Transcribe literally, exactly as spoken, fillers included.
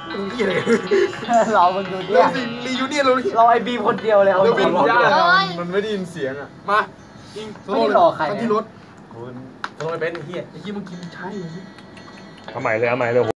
มึงยี่อะไรเรามันดูเนี่ยรียูเนี่ยเราเราไอบีคนเดียวเลยเอาจริงมันไม่ได้ยินเสียงอ่ะมาอิงไม่รอใครที่รถคุณโทรไปเป็นเฮียไอ้ยี่มึงกินใช่ทำไมเลยทำไมเลย